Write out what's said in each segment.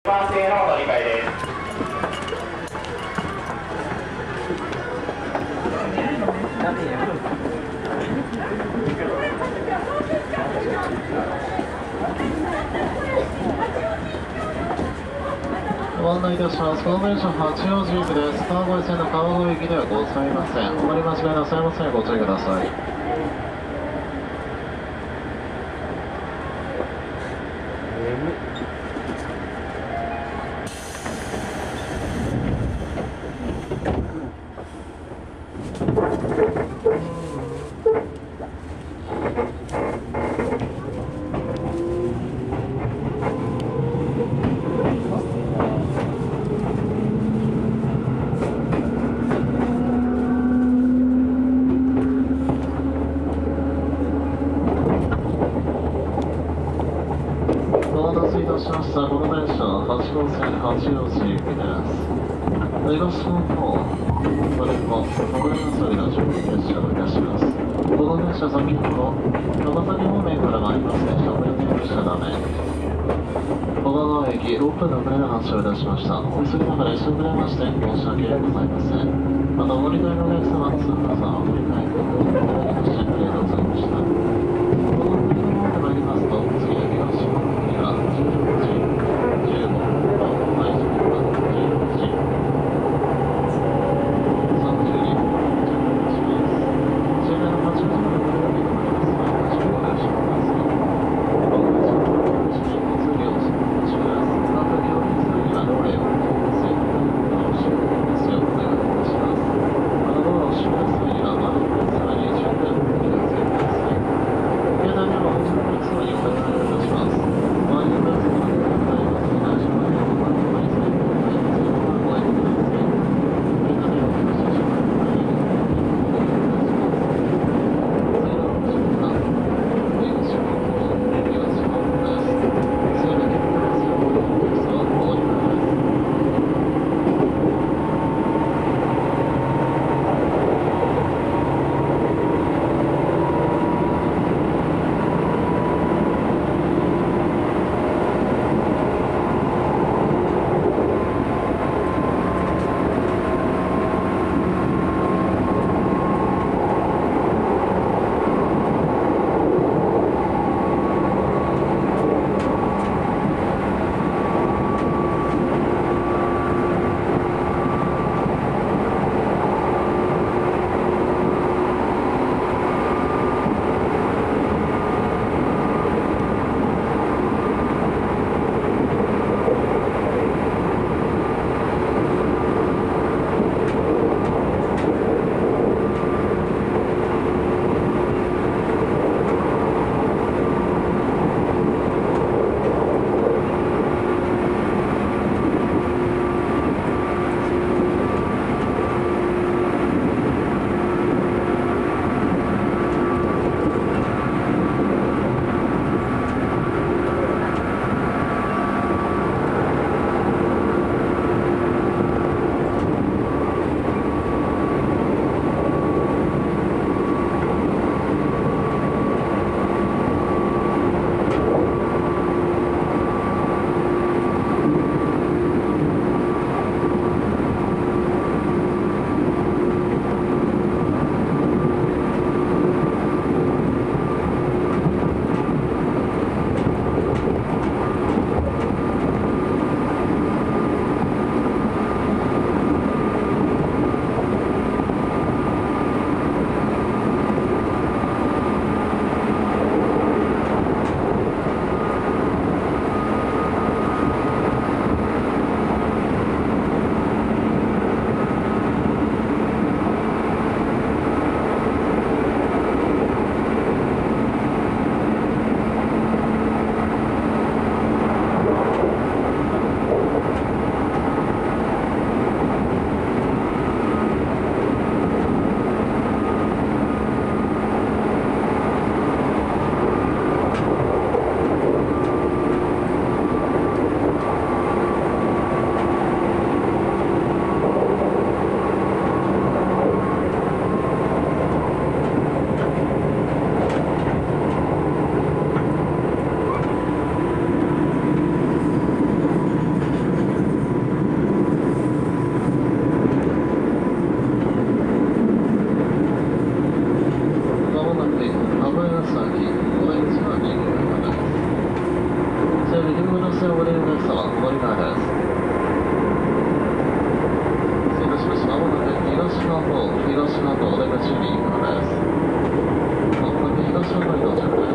番線のお乗り換えです。 ご案内いたします。この電車八王子行きです。川越線の川越行きではございません。お乗り間違いなさいません。ご注意ください。お待たせいたしました。この電車は8号線八王子行きです。東の方、それも国連遊びの準備列車をいたします。この電車先ほど長崎方面から参ります電車を遅れていましたため、小川駅6分の遅れで発車をいたしました。お急ぎながら一緒に遅れまして申し訳ございません。またお乗り換えのお客様、通過さんお乗り換えご協力いただきましてありがとうございました。この乗り換えの方で参りますと、次は東の方には16時15分と最初には16時32分着陸します。終電の8時までご利用になりますので、ご了承ください。お願いします。交通量をお示しください。また料金際にはローレをお聞きください。お教えますようお願いいたします。またドアを閉める際には窓の際に十分お気をつけください。 は上り側です。失礼いたしました。まもなく東の方お出口に行くのです。まもなく東の方に到着です。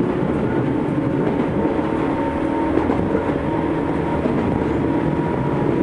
お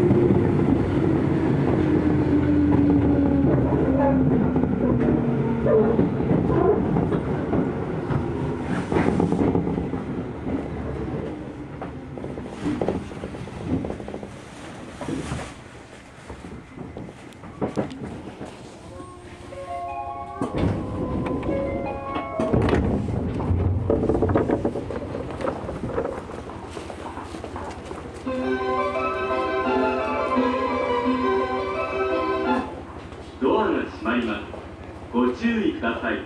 ドアが閉まります。ご注意ください。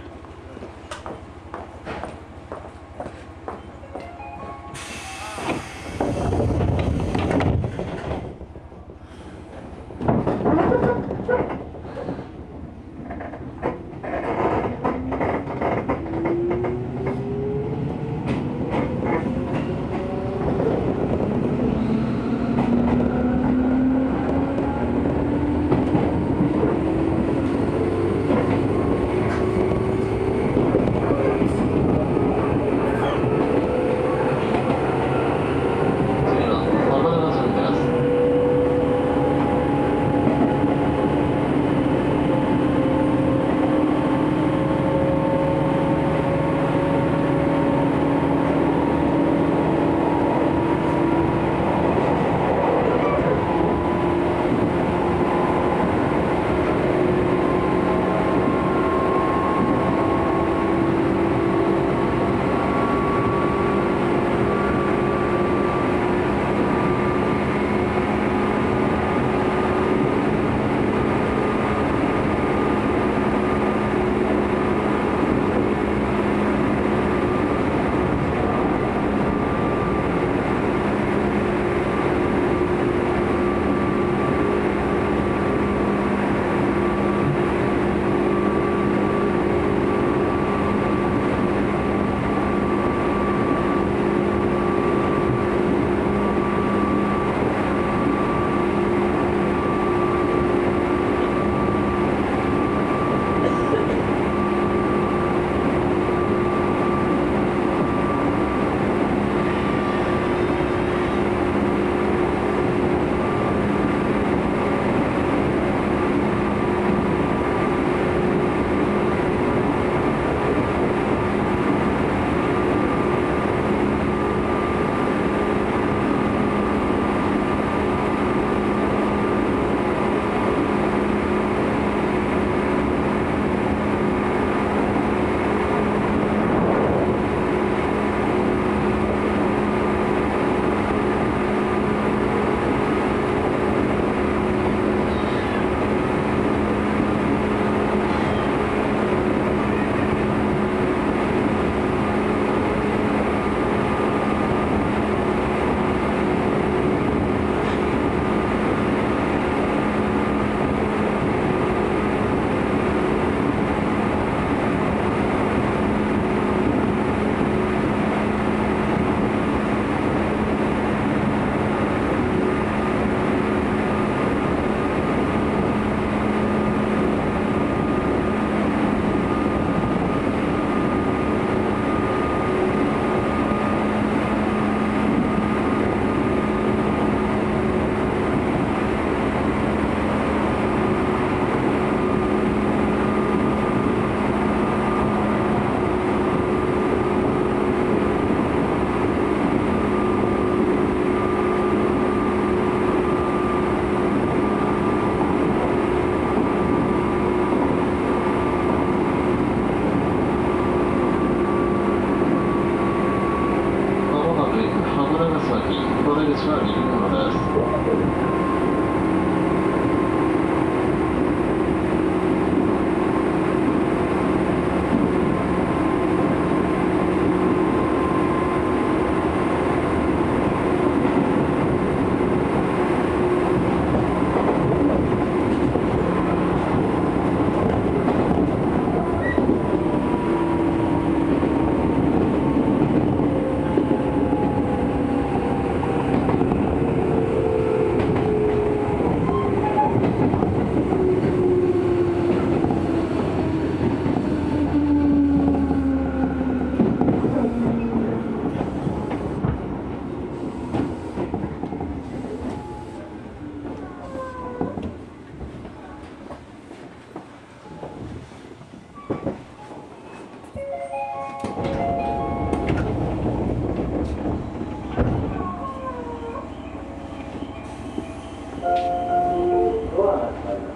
ドアが閉まります。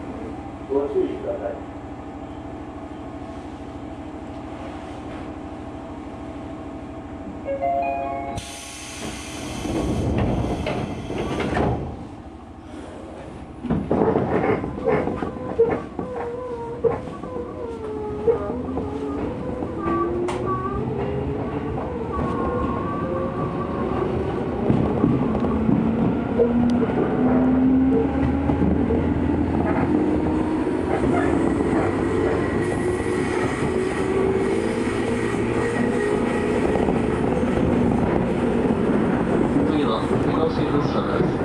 ご注意ください。 次は東福生です。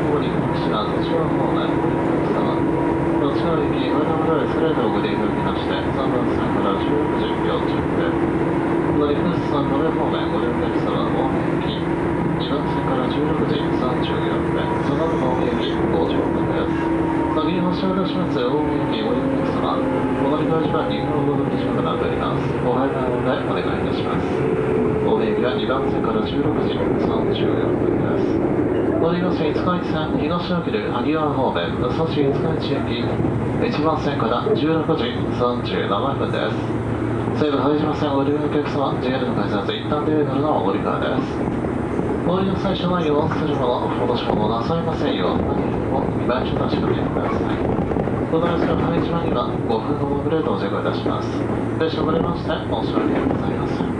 後に騎士が土地の方面、お客様。どちら行き、上の村へスレートをグリーンをきまして、3番線から16時40分。乗りフスさんの上方面、ご利用客様、大宮行き、2番線から16時34分。その後、大宮行き、50分です。先に発車いたします、大宮行き、ご利用客様。お乗り換え時間に分ほど短くなっております。お早めのお願いいたします。大宮行きは2番線から16時34分です。乗り越し五日市線東を切る萩原方面武蔵五日市行き1番線から16時37分です。西武拝島線をご利用のお客様 JR の改札一旦出るからのお乗り換えです。お降りの最初内容をするもの戻し物をなさいませんよう何も2番所確かめてください。この列車拝島には5分のモブレートをチェックいたします。列車を乗りまして申し訳ございません。